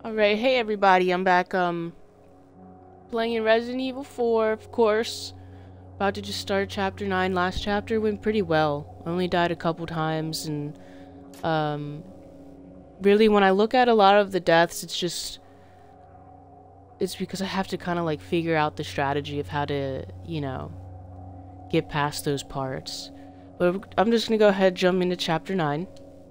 Alright, hey everybody, I'm back, playing Resident Evil 4, of course. About to just start Chapter 9. Last chapter went pretty well. I only died a couple times, and, really, when I look at a lot of the deaths, it's because I have to kind of, like, figure out the strategy of how to, get past those parts. But I'm just gonna go ahead and jump into Chapter 9.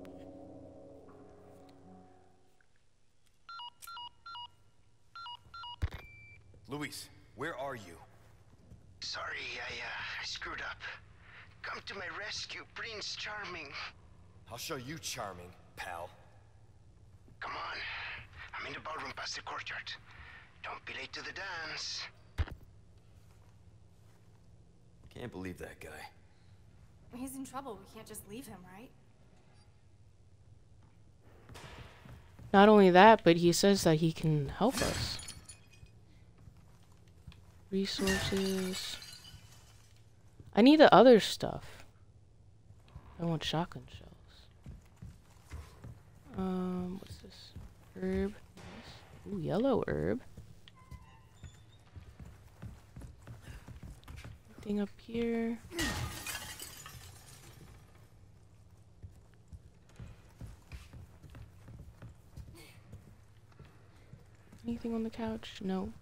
Luis, where are you? Sorry, I screwed up. Come to my rescue, Prince Charming. I'll show you charming, pal. Come on. I'm in the ballroom past the courtyard. Don't be late to the dance. Can't believe that guy. He's in trouble. We can't just leave him, right? Not only that, but he says that he can help us. Resources. I need the other stuff. I want shotgun shells. What's this? Herb. Nice. Ooh, yellow herb. Anything up here? Anything on the couch? No.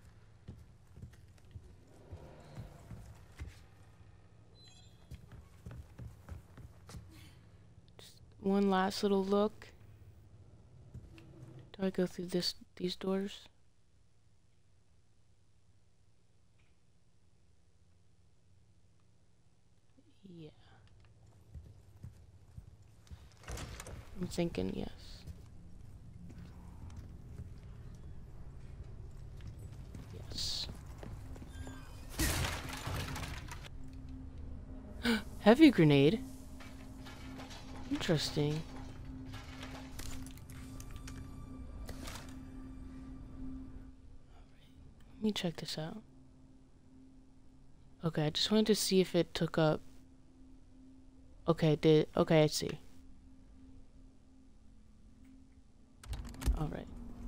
One last little look. Do I go through these doors? Yeah. I'm thinking yes. Yes. Heavy grenade. Interesting. Let me check this out. Okay, I just wanted to see if it took up. Okay, it did. Okay, I see. Alright.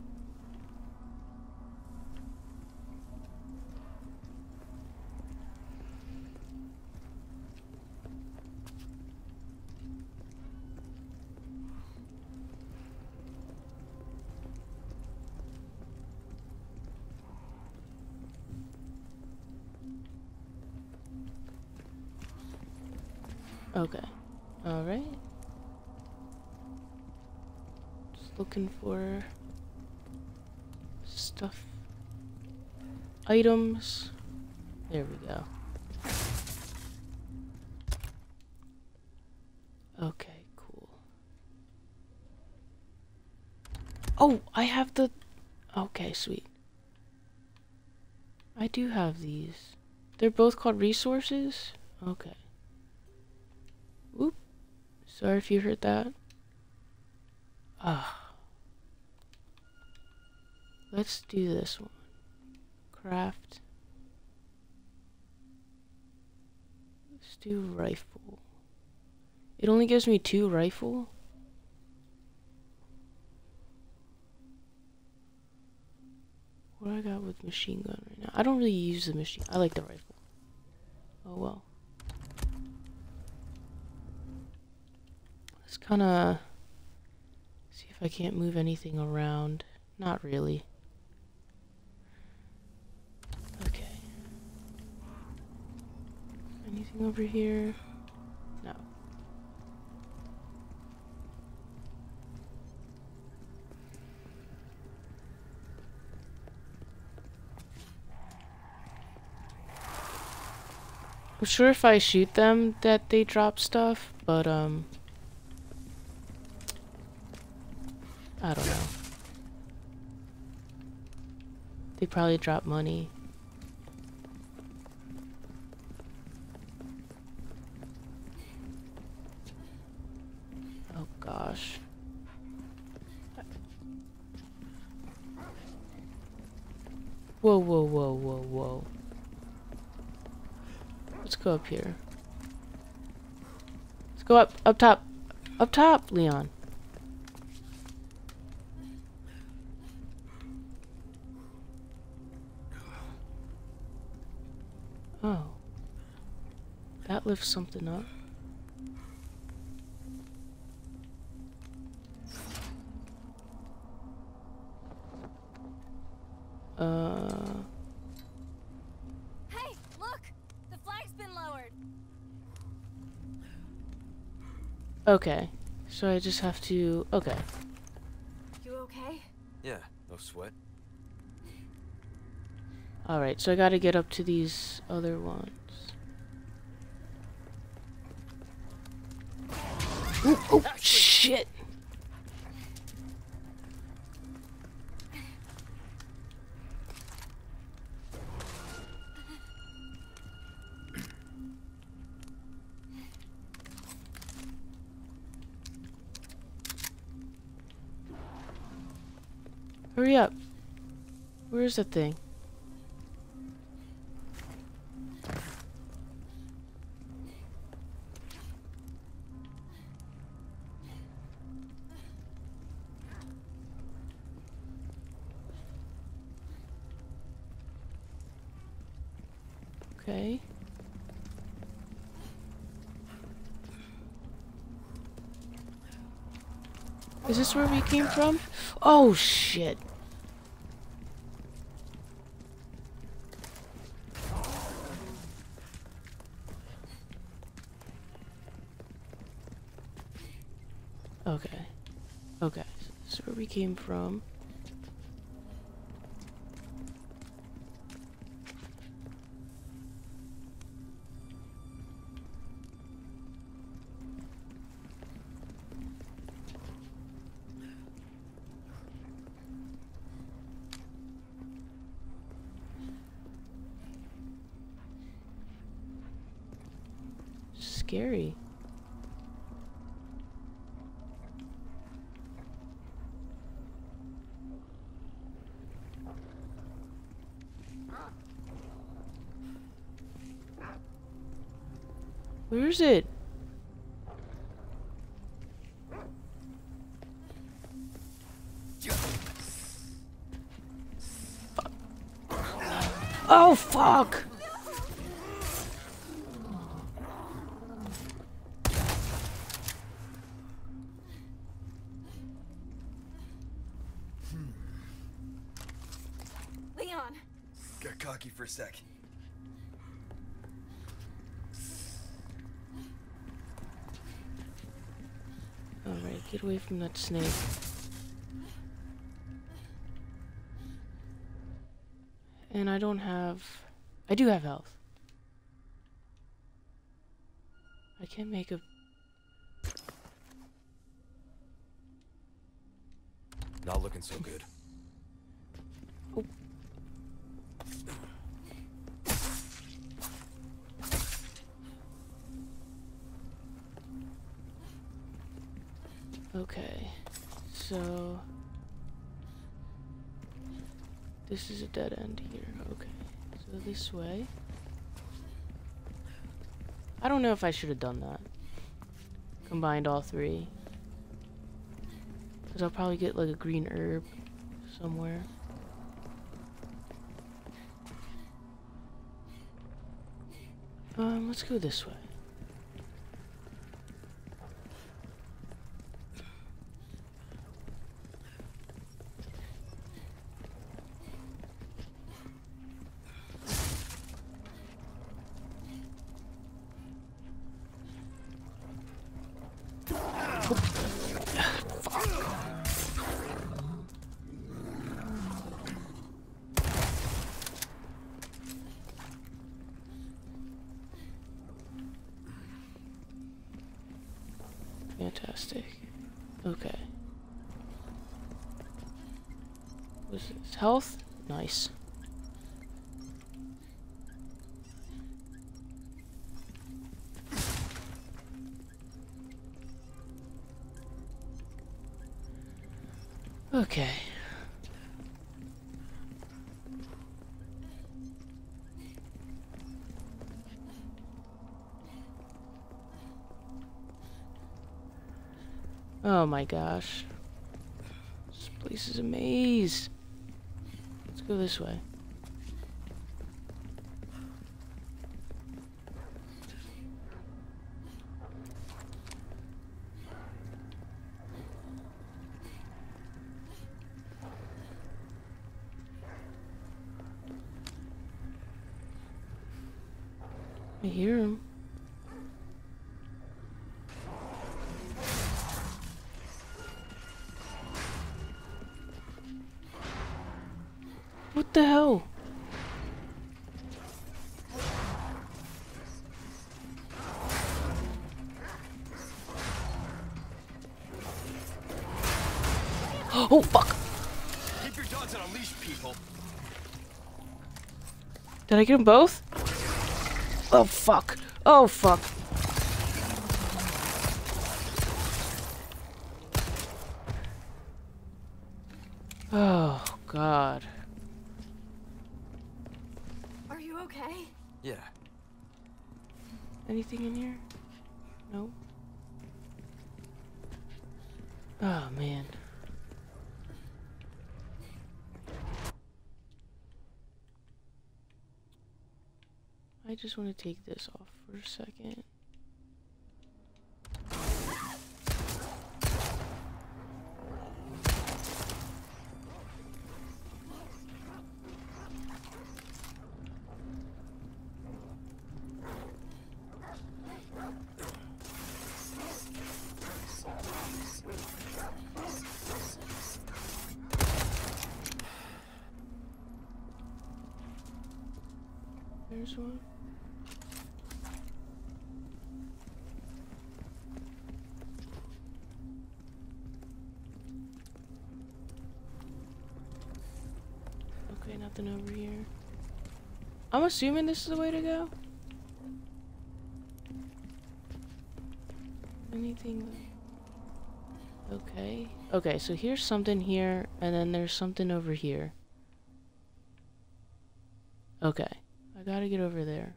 Okay. Alright. Just looking for stuff. Items. There we go. Okay, cool. Oh, I have the... Okay, sweet. I do have these. They're both called resources? Okay. Oop. Sorry if you heard that. Ah. Let's do this one. Craft. Let's do rifle. It only gives me 2 rifle? What do I got with machine gun right now? I don't really use the machine. I like the rifle. Oh well. Let's kinda see if I can't move anything around. Not really. Okay. Anything over here? No. I'm sure if I shoot them that they drop stuff, but I don't know. They probably drop money. Oh gosh. Whoa, whoa, whoa, whoa, whoa. Let's go up here. Let's go up top. Up top, Leon. Oh. That lifts something up. Hey, look! The flag's been lowered. Okay. So I just have to... Okay. You okay? Yeah, no sweat. Alright, so I gotta get up to these other ones. Ooh, oh, shit! Hurry up. Where's the thing? Okay. Is this where we came from? Oh, shit. Okay. Okay. This is where we came from. Scary. Where is it? Fuck. Oh, fuck! Leon! Got cocky for a sec. Alright, get away from that snake. And I don't have... I do have health. I can't make a... Not looking so good. Oh. Okay, so this is a dead end here. Okay, so this way. I don't know if I should have done that. Combined all three. Because I'll probably get like a green herb somewhere. Let's go this way. Fantastic. Okay. What's this? Health? Nice. Okay. Oh my gosh. This place is a maze. Let's go this way. I hear him. What the hell? Oh fuck! Keep your dogs on a leash, people. Did I get them both? Oh fuck! Oh fuck! Oh god. Are you okay? Yeah. Anything in here? No. Oh man. I just want to take this off for a second. There's one. Okay, nothing over here. I'm assuming this is the way to go. Anything? Okay. Okay, so here's something here, and then there's something over here. Okay. I gotta get over there.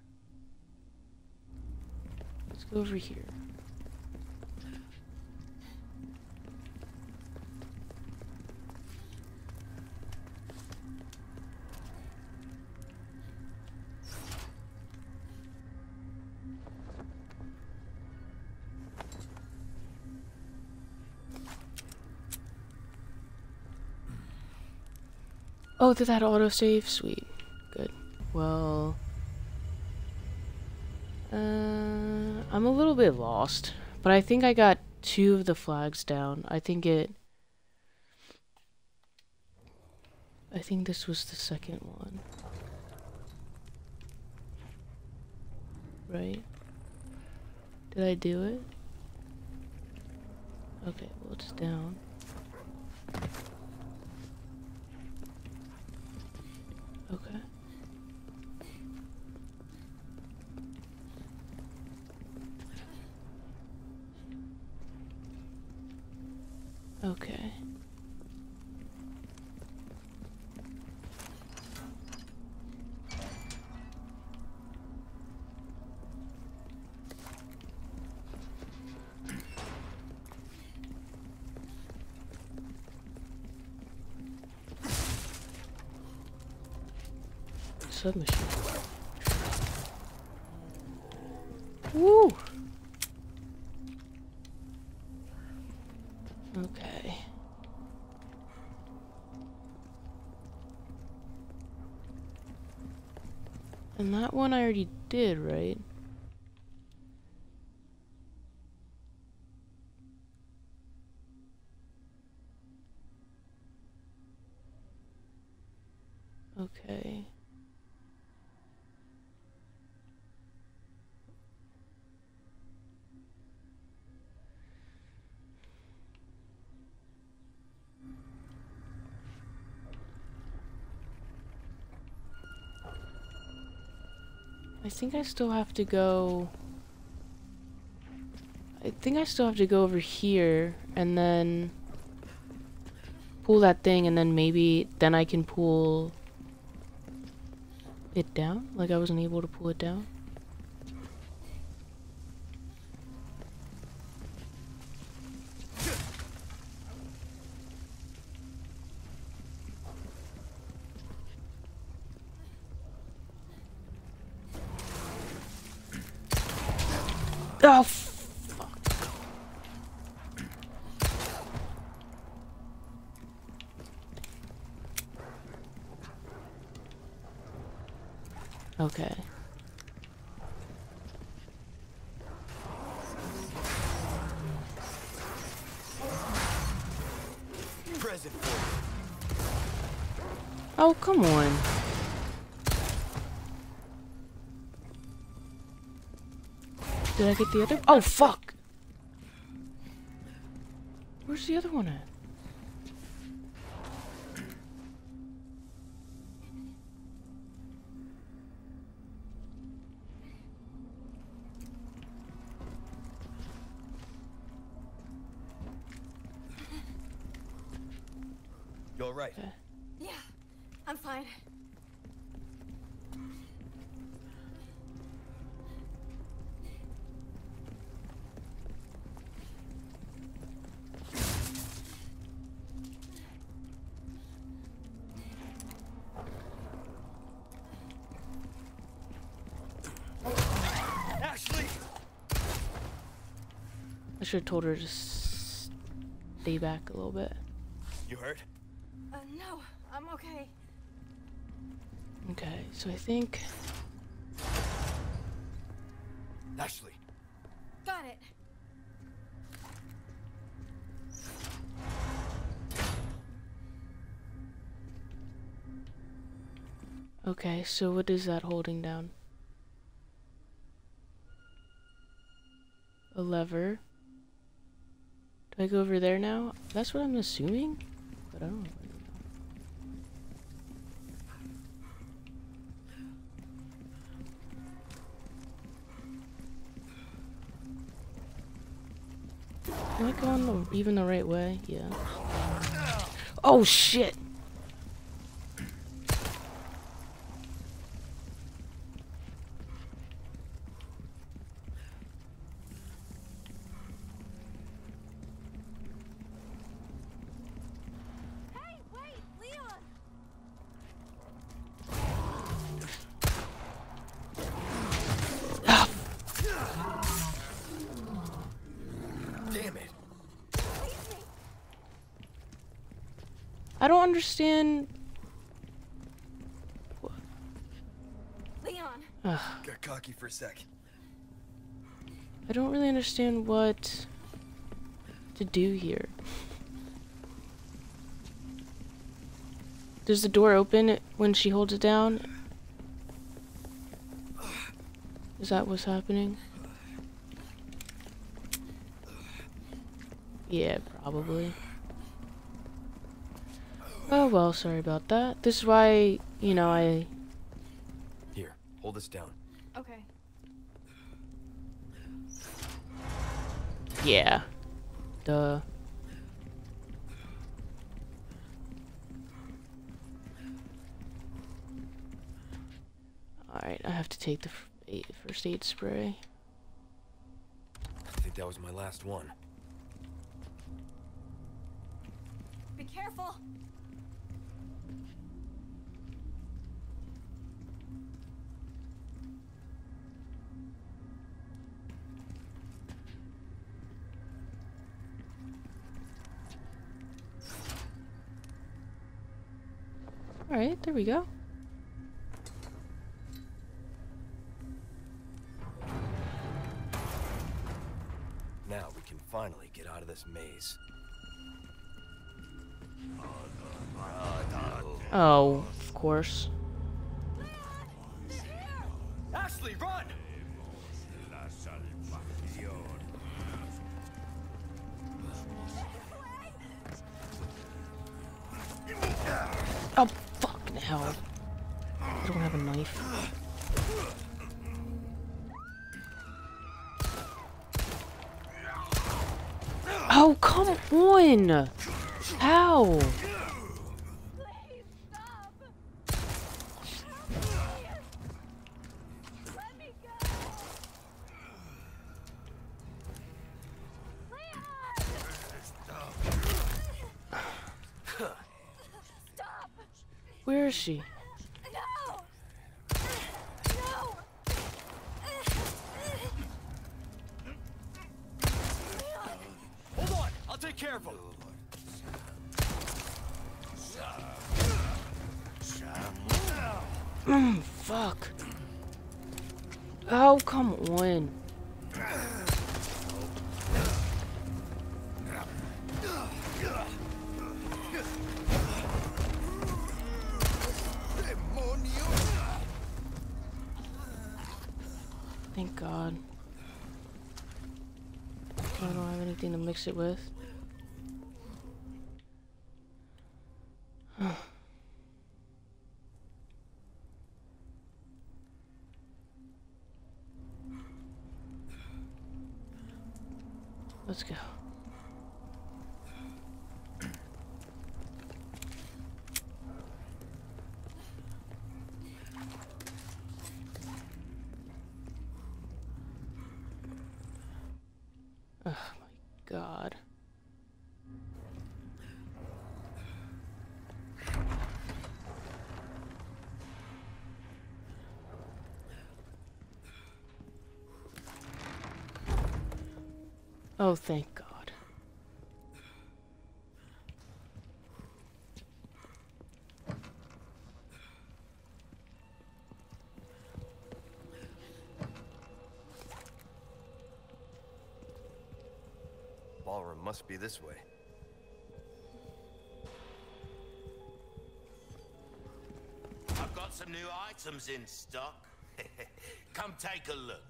Let's go over here. Oh, did that autosave? Sweet. Good. Well... I'm a little bit lost, but I think I got 2 of the flags down. I think this was the second one. Right? Did I do it? Okay, well it's down. Okay. Okay. Submachine. Woo! Okay. And that one I already did, right? Okay. I think I still have to go... I think I still have to go over here and then pull that thing, and then maybe then I can pull it down? Like I wasn't able to pull it down? Oh, fuck. Okay. Oh, come on. Did I get the other? Oh, fuck! Where's the other one at? You alright? Okay. Yeah, I'm fine. Ashley! I should have told her to stay back a little bit. You hurt? No, I'm okay. Okay, so I think... Ashley! Got it. Okay, so what is that holding down? A lever. Do I go over there now? That's what I'm assuming? But I don't know. Am I going even the right way? Yeah. Oh shit! Hey, wait, Leon! Ah, Damn it! I don't understand. Leon! Ugh, Got cocky for a sec. I don't really understand what to do here. Does the door open when she holds it down? Is that what's happening? Yeah, probably. Oh well, sorry about that. This is why, you know, I... Here, hold this down. Okay. Yeah. Duh. Alright, I have to take the first aid spray. I think that was my last one. Be careful! Alright, there we go. Now we can finally get out of this maze. Oh, of course. Ashley, run! Oh, fucking hell. I don't have a knife. Oh, come on! How? Please stop! Let me go! Leon! Stop! Where is she? No! No! Hold on, I'll take care of him. Fuck. Oh, come on. God. I don't have anything to mix it with. Let's go. Oh my God. Oh, thank God. Ballroom must be this way. I've got some new items in stock. Come take a look.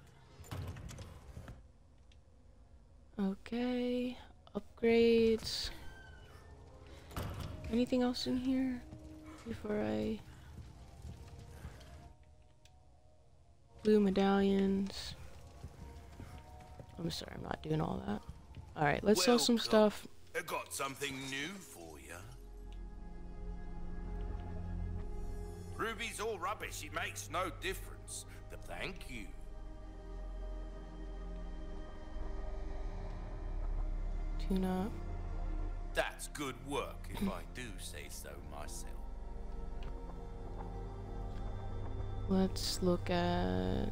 Okay. Upgrades. Anything else in here before I... Blue medallions. I'm sorry, I'm not doing all that. Alright, let's sell some stuff. I got something new for you. Ruby's all rubbish, it makes no difference. But thank you. Tune up. That's good work, if I do say so myself. Let's look at...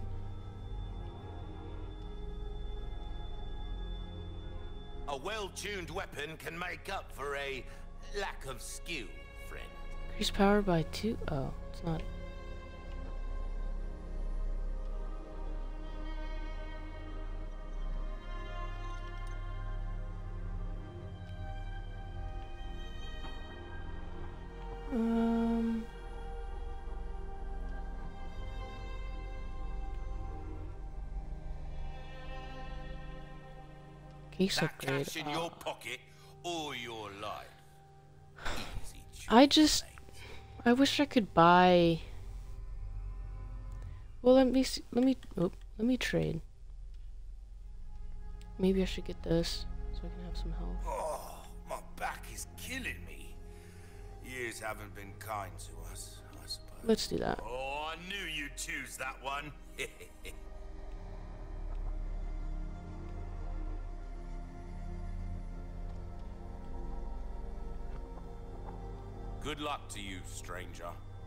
A well-tuned weapon can make up for a lack of skill, friend. Increase power by 2. Oh, it's not. Case That upgrade. cash in your pocket all your life. Easy I choice, just... mate. I wish I could buy... Well, let me see, let me trade. Maybe I should get this so I can have some health. Oh, my back is killing me. Years haven't been kind to us, I suppose. Let's do that. Oh, I knew you'd choose that one. Good luck to you, stranger.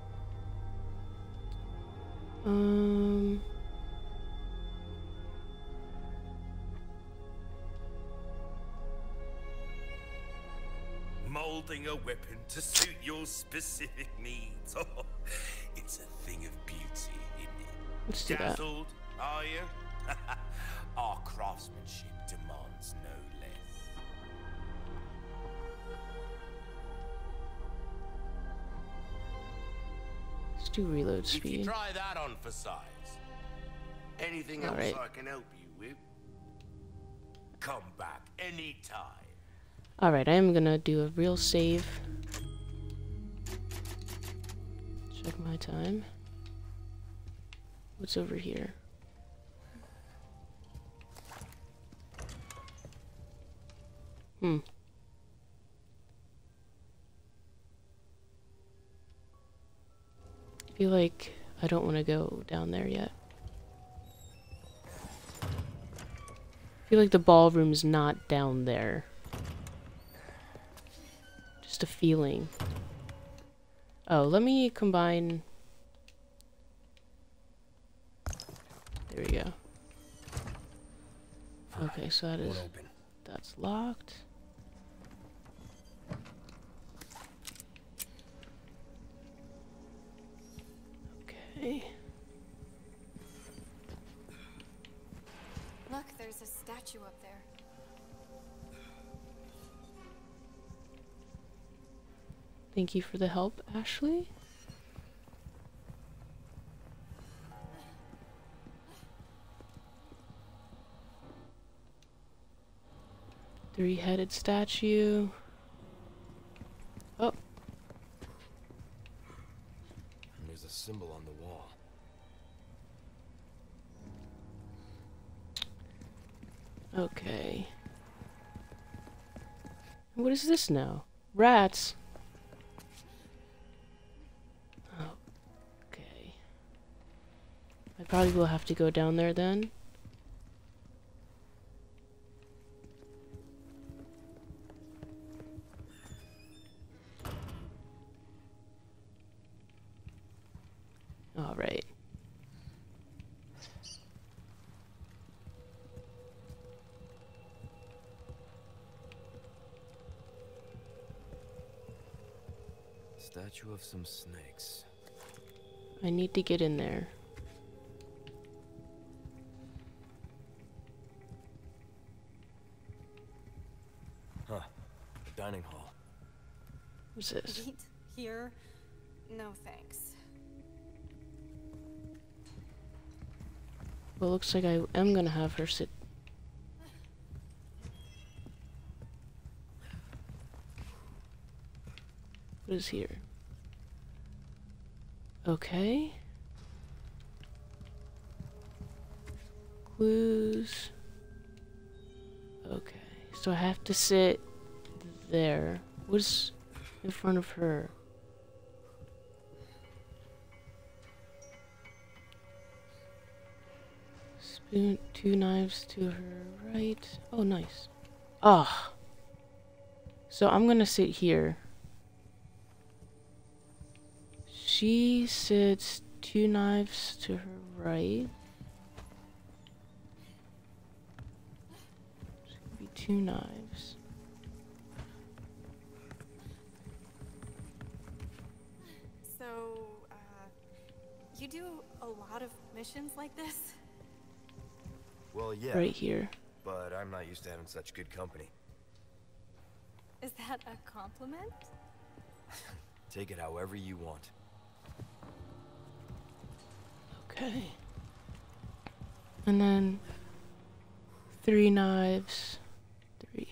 Molding a weapon to suit your specific needs. Oh, it's a thing of beauty, isn't it? Let's do that. Dazzled, are you? Our craftsmanship demands no less. Let's do reload If you speed. try that on for size, anything else Alright. I can help you with, come back anytime. Alright, I am gonna do a real save. Check my time. What's over here? I feel like I don't want to go down there yet. I feel like the ballroom's not down there. Just a feeling. Oh, let me combine... There we go. Okay, so that is... Won't open. That's locked. Okay. Look, there's a statue up there. Thank you for the help, Ashley. Three-headed statue. Oh. And there's a symbol on the wall. Okay. What is this now? Rats. Oh. Okay. I probably will have to go down there then. All right. Statue of some snakes. I need to get in there. Huh. The dining hall. What's this? Eat here? No thanks. Well, looks like I am gonna have her sit. What is here? Okay. Clues. Okay. So I have to sit there. What's in front of her? Spoon, 2 knives to her right. Oh, nice. Ah. So I'm gonna sit here. She sits 2 knives to her right. It's gonna be 2 knives. So, you do a lot of missions like this? Well, yeah. Right here. But I'm not used to having such good company. Is that a compliment? Take it however you want. Okay. And then 3 knives. 3.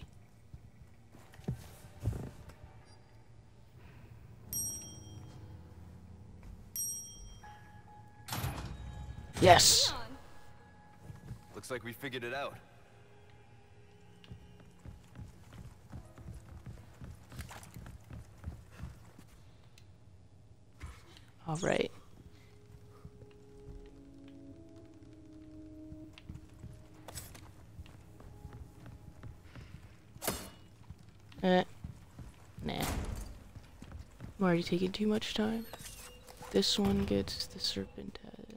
Yes. Leon! Looks like we figured it out. All right. Nah. I'm already taking too much time. This one gets the serpent head.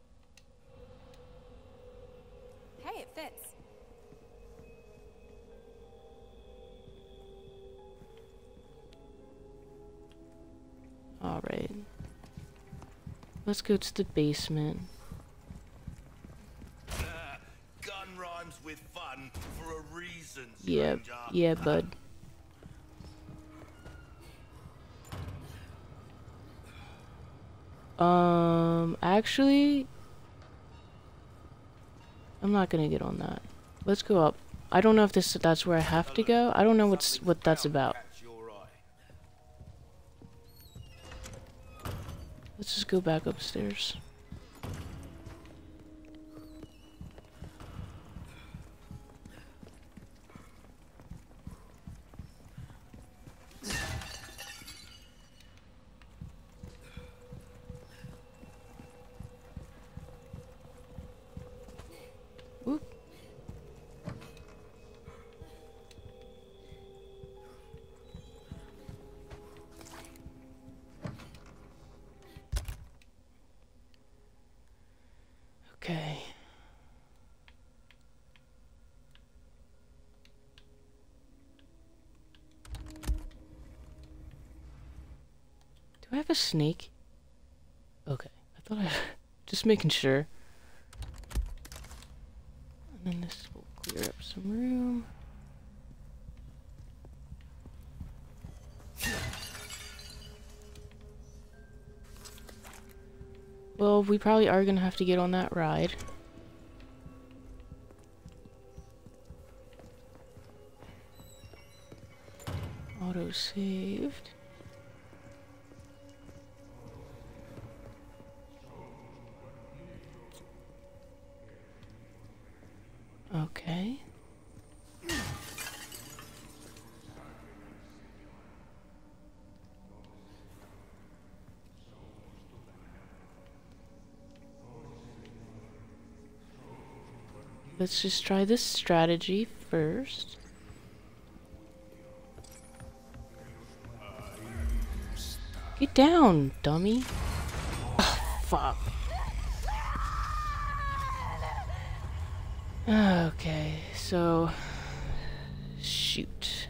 Hey, it fits. Alright. Let's go to the basement. Gun rhymes with fun for a reason, Yeah, stranger. yeah, bud. Actually, I'm not gonna get on that. Let's go up. I don't know if that's where I have to go. I don't know what that's about. Catch your eye. Let's just go back upstairs. Oop. Okay. Do I have a snake? Okay. I thought I... Just making sure. And then this will clear up some room. Well, we probably are gonna have to get on that ride. saved. Okay. Let's just try this strategy first. Get down, dummy. Oh, fuck. Okay, so... shoot.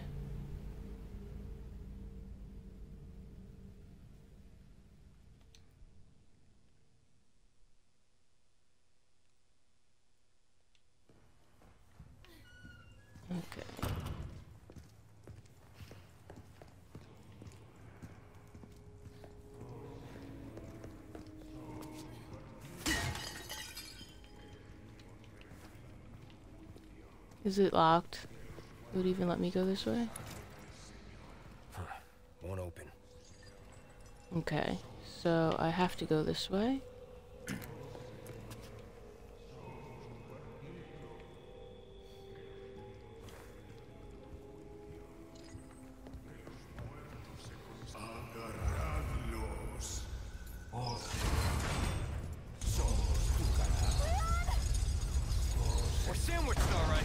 Okay. Is it locked? Would it even let me go this way? Won't open. Okay, so I have to go this way. We're sandwiched, all right.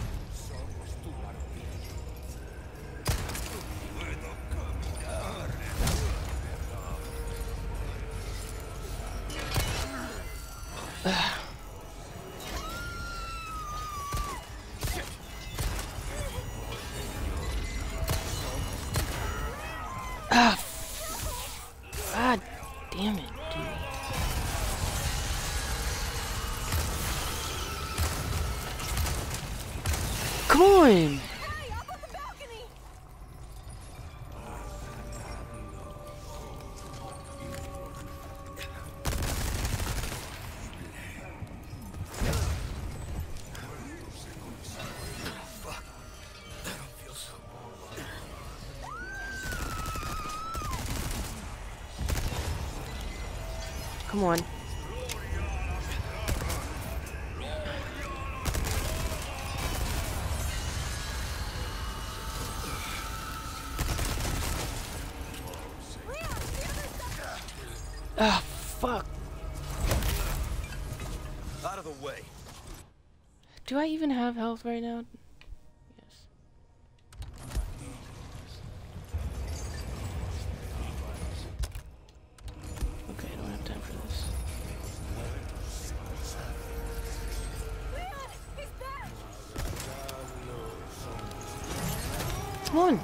God damn it, dude. Come on! Hey, up on the balcony! Come on. Ah, fuck. Out of the way. Do I even have health right now? Yes. Okay, I don't have time for this. Leon, he's back! Come on.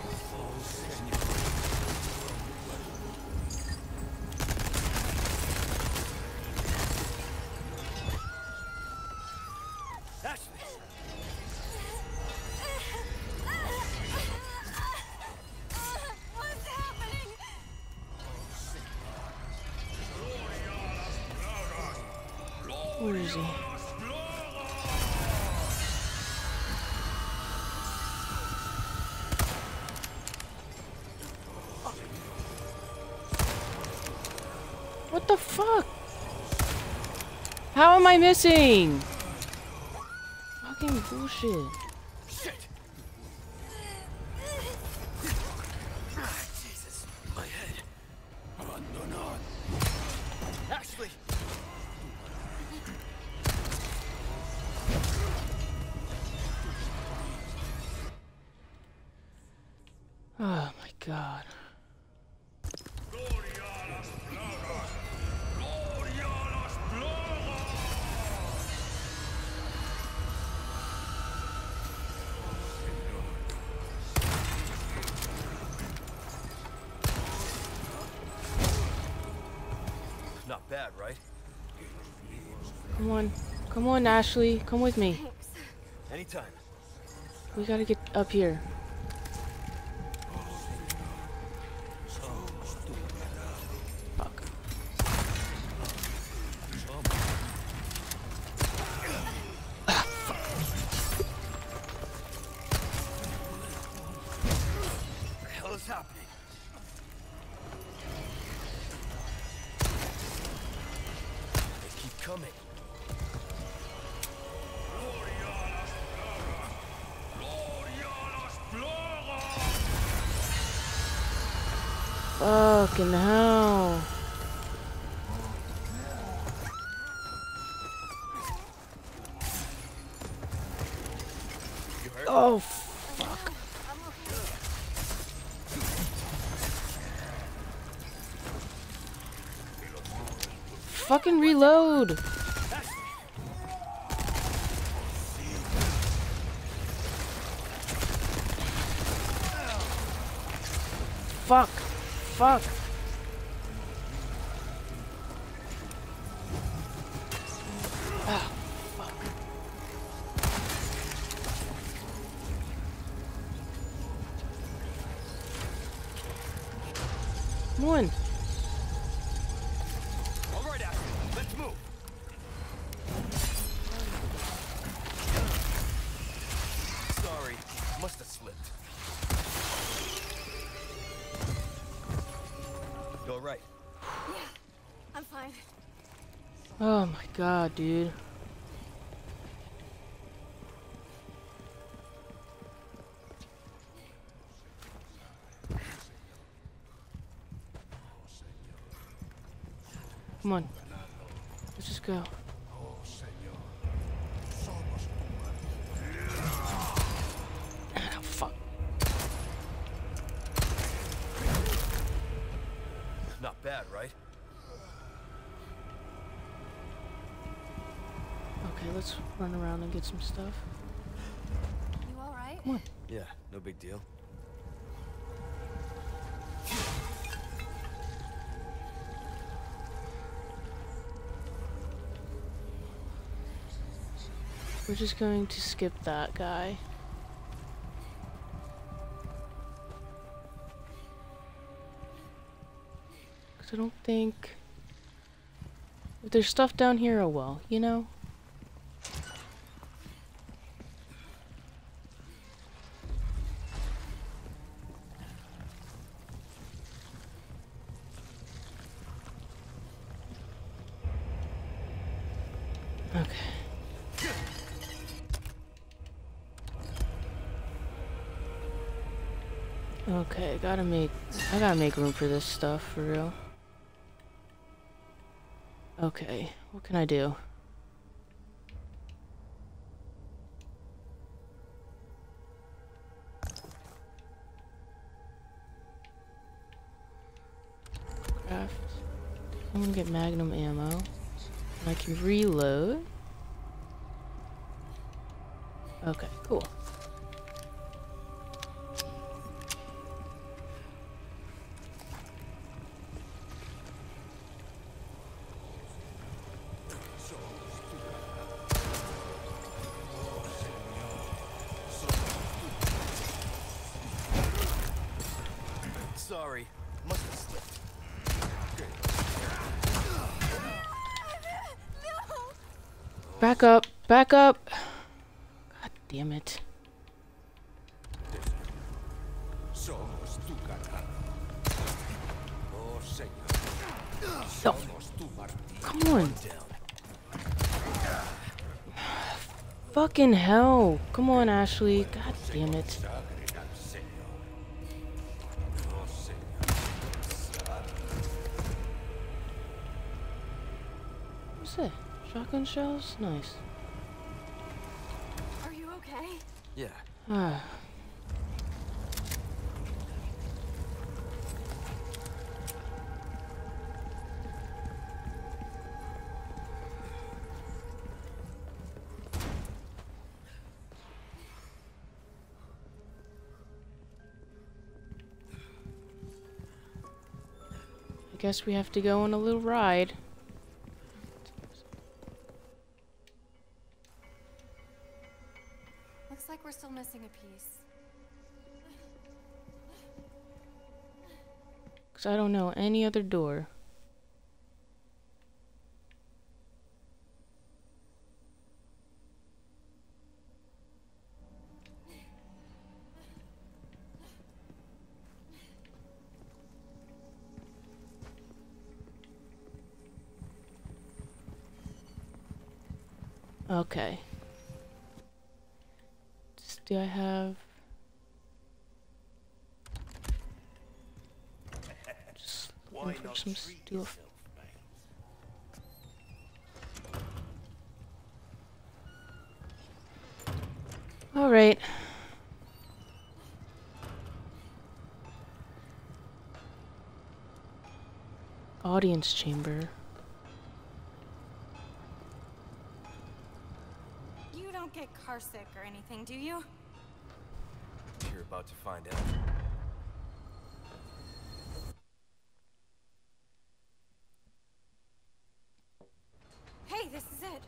What's happening? Where is he? What the fuck? How am I missing? Fucking bullshit. Jesus, my head. Ashley. Oh my god. Not bad, right? Come on. Come on, Ashley. Come with me. Thanks. Anytime. We gotta get up here. Fuck. What the hell is happening? coming. Fucking hell. You hurt? Oh, fuck. Fucking reload. Fuck. Fuck. Ah, fuck. Come on. All right, Ashley, let's move. Sorry, must have slipped. You all right? Yeah, I'm fine. Oh my god, dude. Come on. Let's just go. Ah, fuck. Not bad, right? Okay, let's run around and get some stuff. You all right? Come on. Yeah, no big deal. We're just going to skip that guy. Because I don't think... If there's stuff down here, oh well, you know? Okay. Okay, I gotta make room for this stuff, for real. Okay, what can I do? Craft. I'm gonna get magnum ammo. I can reload. Okay, cool. Sorry, must have slipped. Back up! Back up! God damn it. Somos tu canal. Oh, Señor. Oh, Somos tu martillo. come on! Fucking hell! Come on, Ashley. God damn it. Sangre al Señor. Oh, Señor. What's that? Shotgun shells? Nice. Are you okay? Yeah, Ah. I guess we have to go on a little ride. Looks like we're still missing a piece. Because I don't know any other door. Okay. Do I have... Just looking for some stuff. Alright. Audience chamber. You don't get car sick or anything, do you? You're about to find out. Hey, this is it.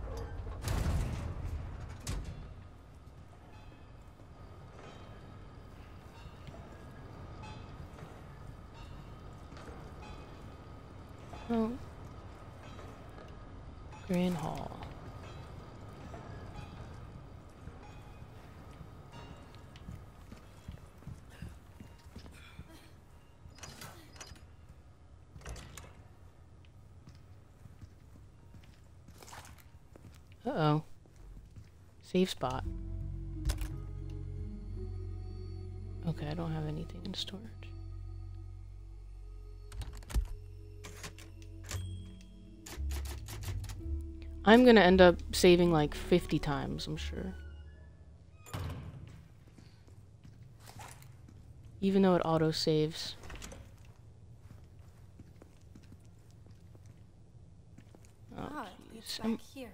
Oh. Grand Hall. Uh-oh. Save spot. Okay, I don't have anything in storage. I'm gonna end up saving like 50 times, I'm sure. Even though it auto-saves. Oh, It's jeez. back here.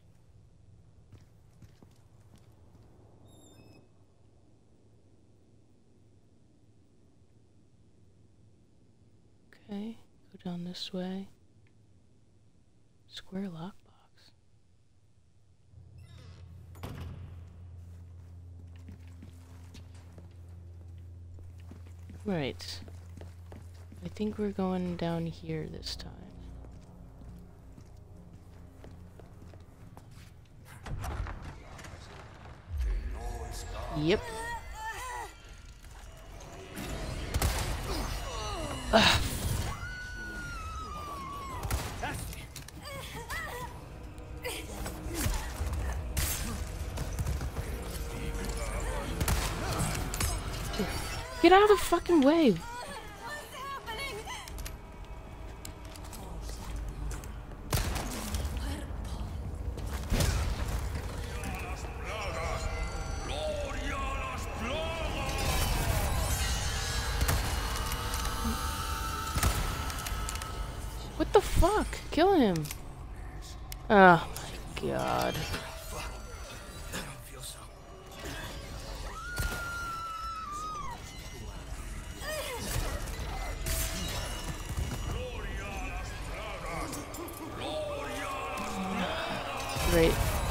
Okay, go down this way. Square lockbox. Right. I think we're going down here this time. Yep. Ugh. Get out of the fucking way! What's happening? What the fuck? Kill him! Oh my god. Great.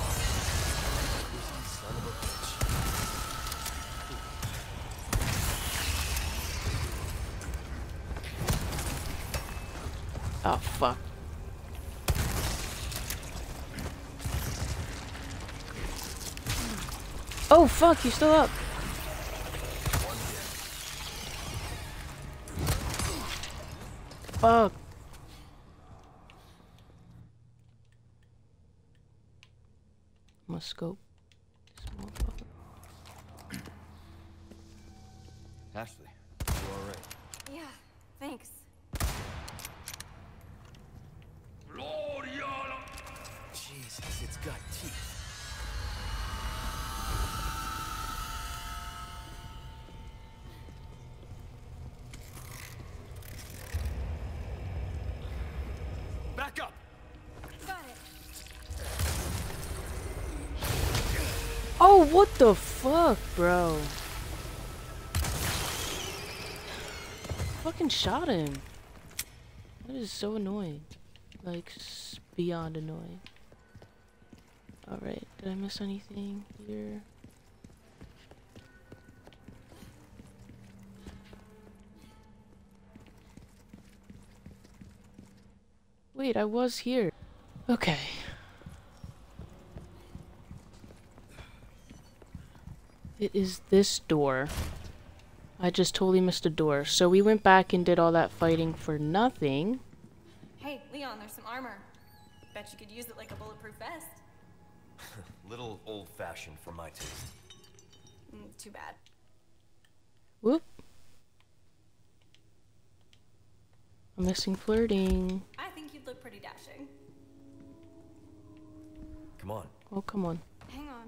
Oh fuck. Oh fuck, you're still up. Fuck. I'm gonna scope this motherfucker. Ashley, you alright? Yeah, thanks. Jesus, it's got teeth. Back up! Got it. Oh, what the fuck, bro? Fucking shot him. That is so annoying. Like, beyond annoying. Alright, did I miss anything here? Wait, I was here. Okay. It is this door. I just totally missed a door. So we went back and did all that fighting for nothing. Hey, Leon, there's some armor. Bet you could use it like a bulletproof vest. Little old-fashioned for my taste. Too bad. Whoop. I'm missing flirting. I think you'd look pretty dashing. Come on. Oh, come on. Hang on.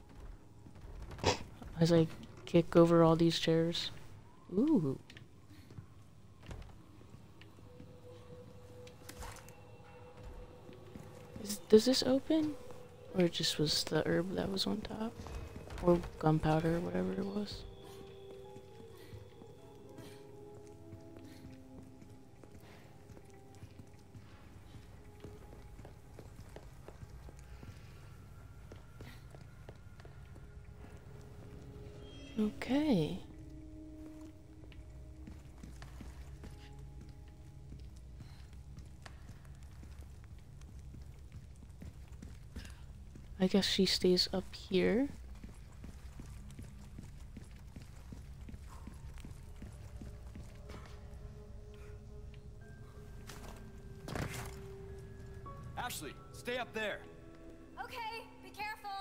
As I kick over all these chairs. Ooh. Does this open? Or it just was the herb that was on top? Or gunpowder, whatever it was. Okay. I guess she stays up here. Ashley, stay up there. Okay, be careful.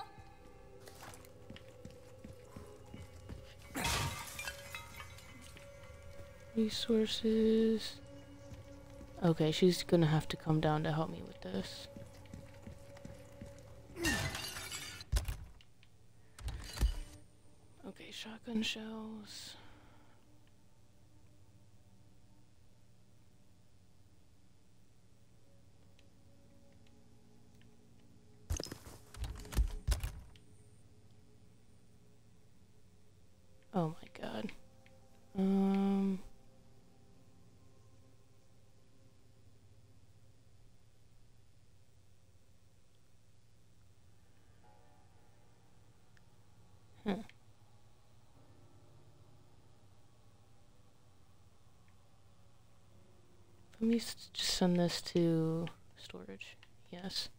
Resources. Okay, she's gonna have to come down to help me with this. Okay, shotgun shells. Oh my god. Let me just send this to storage. Yes.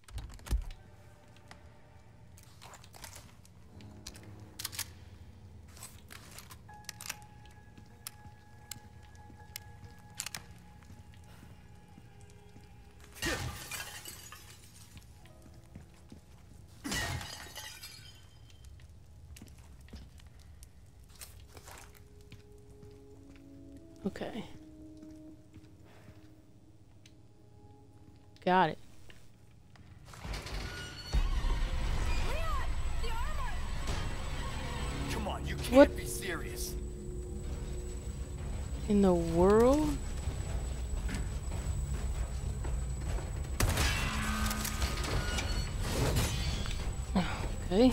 Okay. Got it. Come on, you can't What? be serious. In the world? Okay.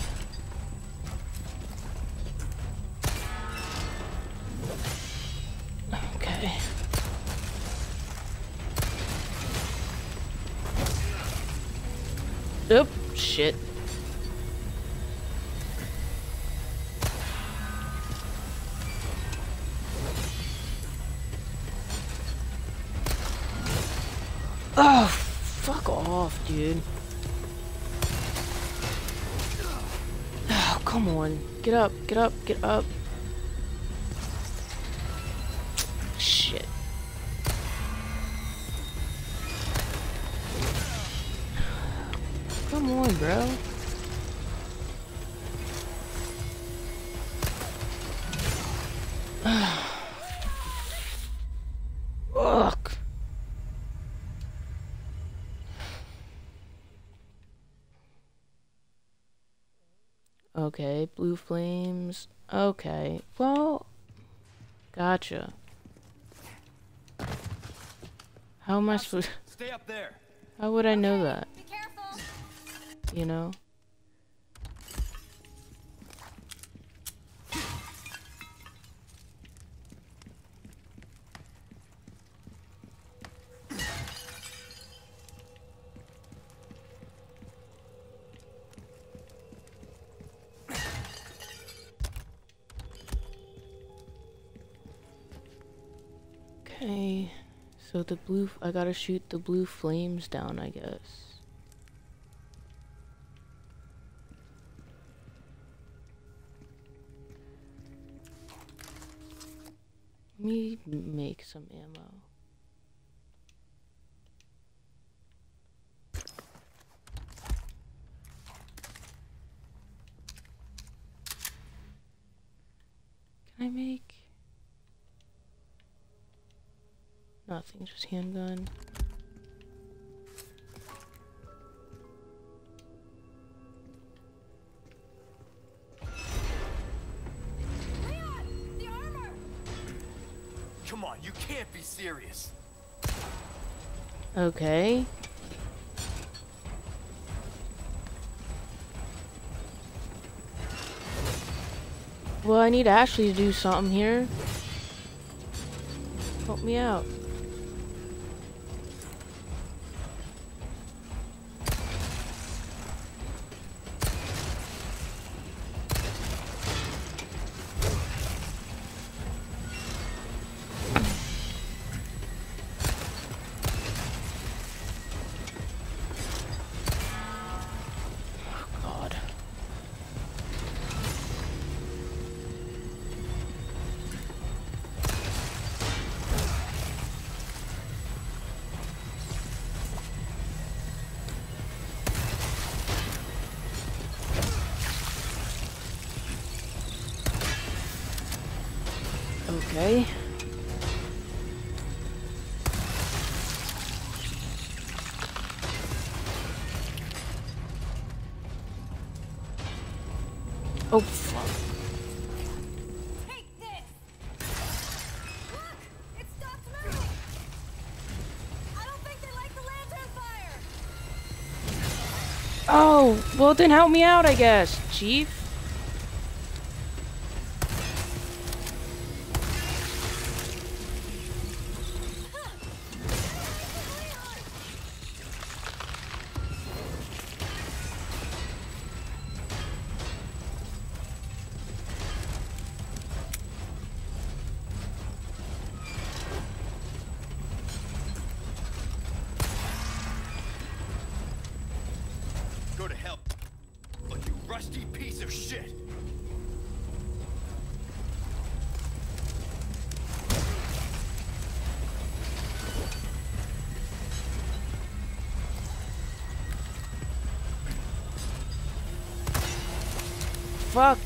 Okay. Oop, shit. Oh, fuck off, dude. Oh, come on. Get up, get up, get up. Shit. Come on, bro. Ugh. Okay, blue flames. Okay, well, gotcha. How am I supposed? Stay up there. How would I know that? Be careful. You know? Okay, so the blue, I gotta shoot the blue flames down, I guess. Let me make some ammo. I make? Nothing, just handgun. Leon! The armor! Come on, you can't be serious. Okay. Well, I need Ashley to do something here. Help me out. God. Okay. Oh, fuck. Take this! Look! It stopped moving! I don't think they like the lantern fire! Oh, well then help me out, I guess, Chief. Go to hell. But you rusty piece of shit. Fuck.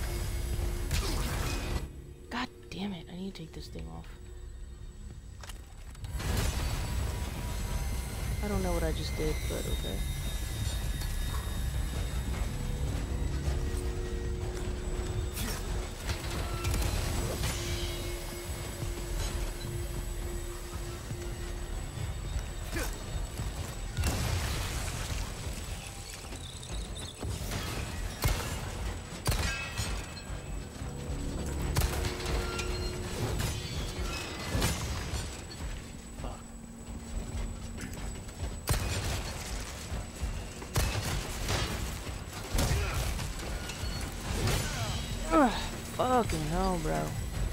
God damn it, I need to take this thing off. I don't know what I just did, but okay. Ugh, fucking hell, bro.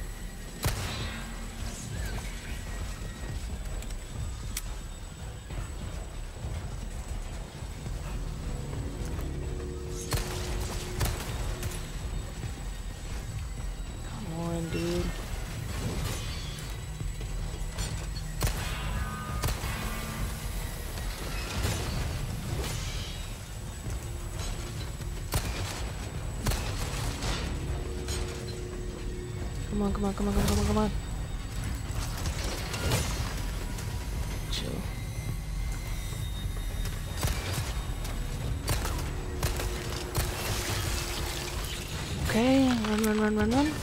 Come on, dude. Come on, come on, come on, come on, come on, come on. Chill. Okay, run, run, run, run, run.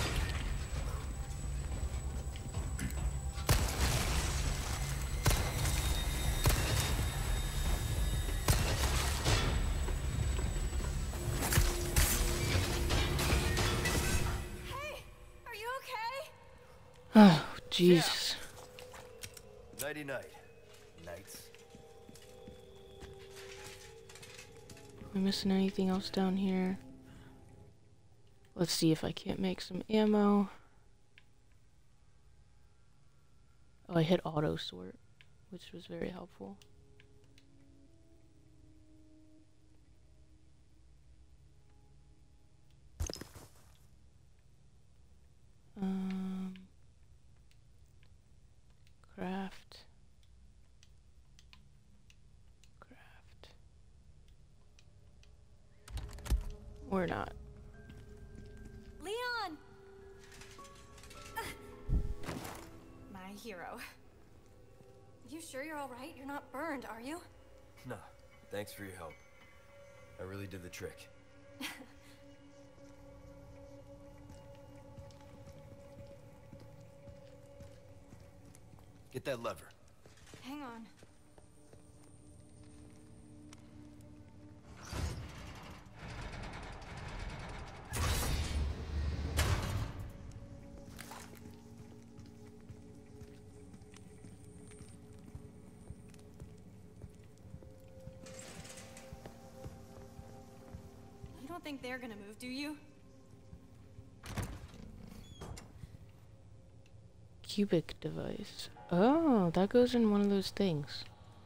Hey! Are you okay? Oh, Jesus. Nighty night. Nights. Am I missing anything else down here? Let's see if I can't make some ammo. Oh, I hit auto sort, which was very helpful. Craft. Craft. Or not. Leon! sure you're all right? You're not burned, are you? No, thanks for your help. I really did the trick. Get that lever. Hang on. You don't think they're gonna move, do you? Cubic device. Oh, that goes in one of those things.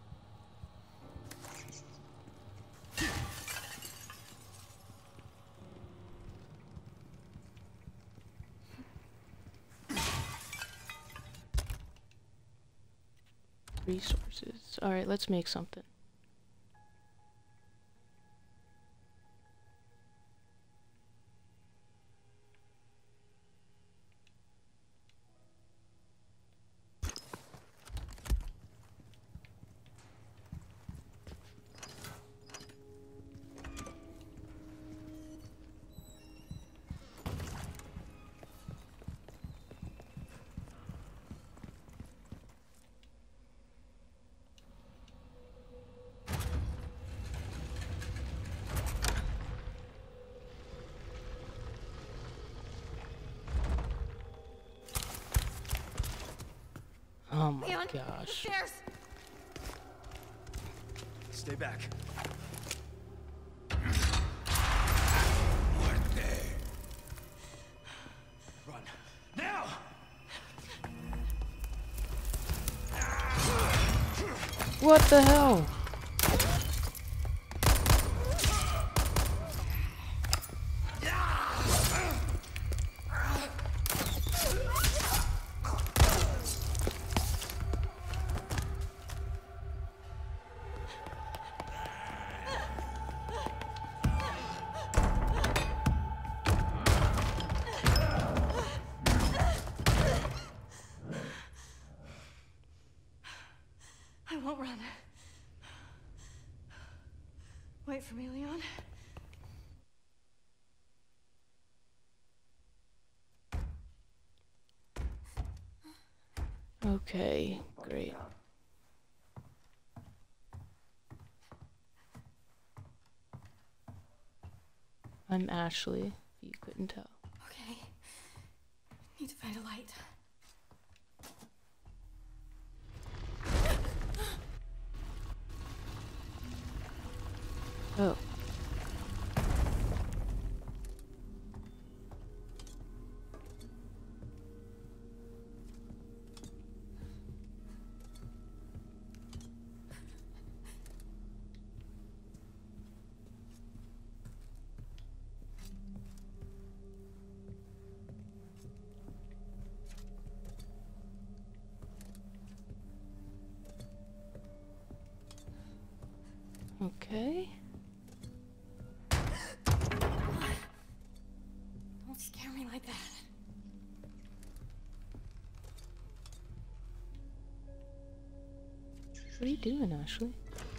Resources. Alright, let's make something. Oh my Leon, gosh. Stairs! Stay back. Run. Now! What the hell? I won't run. Wait for me, Leon. Okay, great. I'm Ashley, if you couldn't tell. Okay. Need to find a light. Oh. Okay. Don't scare me like that. What are you doing, Ashley?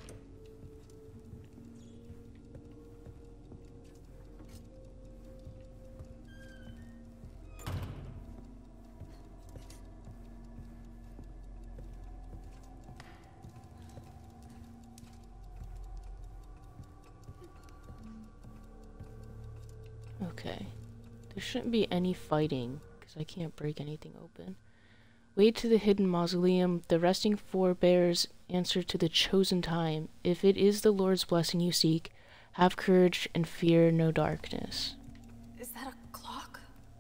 Okay. There shouldn't be any fighting, because I can't break anything open. Wade to the hidden mausoleum. The resting forebears answer to the chosen time. If it is the Lord's blessing you seek, have courage and fear no darkness. Is that a clock?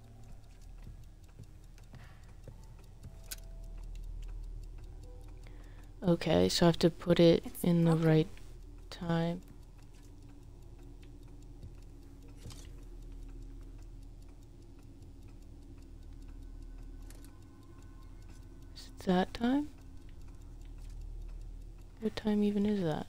Okay, so I have to put it It's in the broken. right time. Is it that time? What time even is that?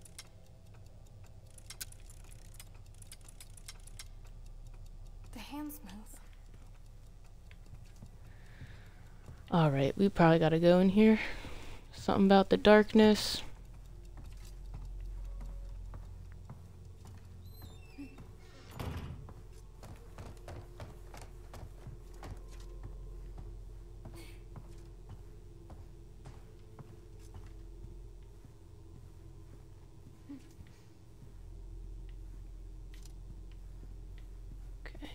The hands Alright, we probably gotta go in here. Something about the darkness. Okay.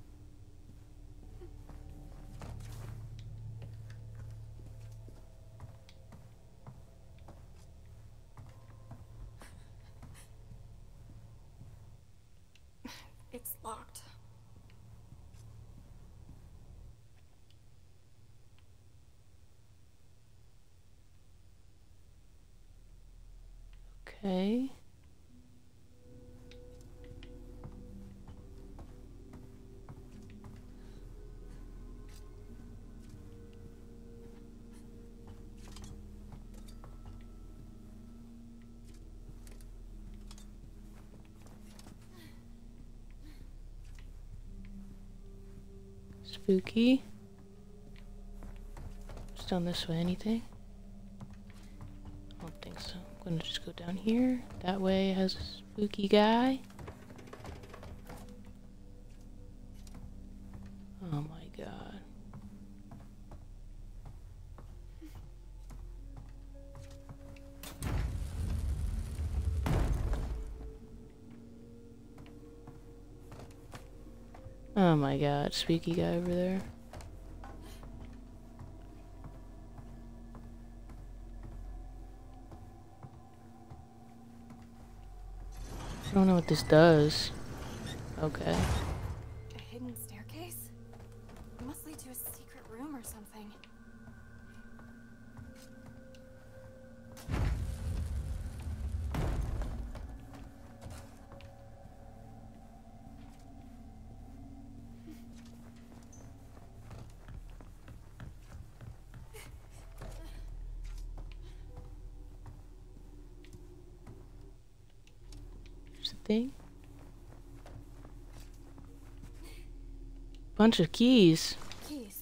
It's locked. Okay. Spooky. Just down this way, anything? I don't think so. I'm gonna just go down here. That way has a spooky guy. Oh my god. Oh my god, spooky guy over there. I don't know what this does. Okay. A hidden staircase? It must lead to a secret room or something. Here's the thing. Bunch of keys. Keys.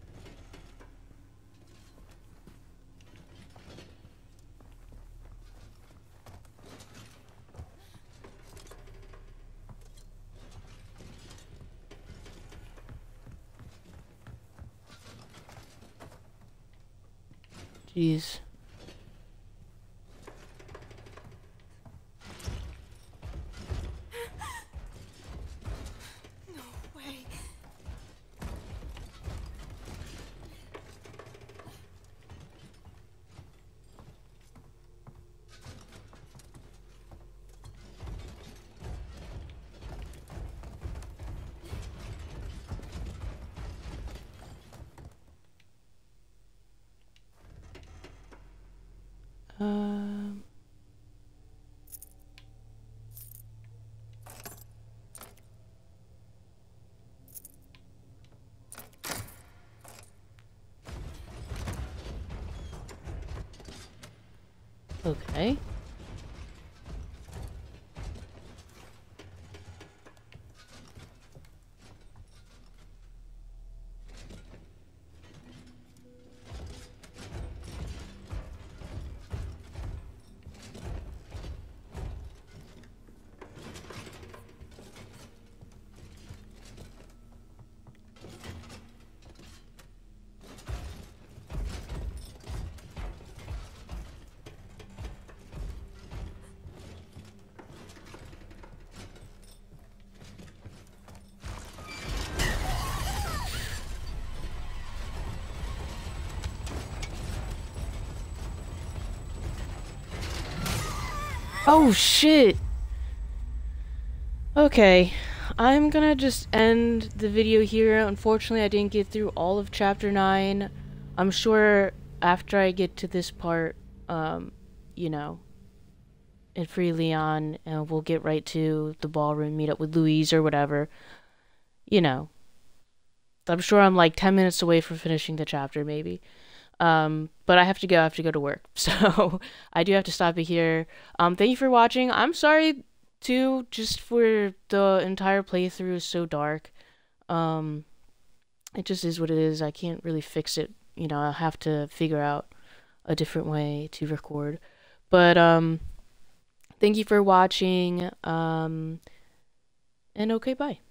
Jeez. No way. Um. Okay. Oh shit! Okay, I'm gonna just end the video here. Unfortunately, I didn't get through all of Chapter 9. I'm sure after I get to this part, you know, and free Leon, and we'll get right to the ballroom, meet up with Louise or whatever. You know, I'm sure I'm like 10 minutes away from finishing the chapter, maybe. But I have to go to work. So I do have to stop it here. Thank you for watching. I'm sorry too, just for the entire playthrough is so dark. It just is what it is. I can't really fix it you know, I'll have to figure out a different way to record. But thank you for watching. And okay, bye.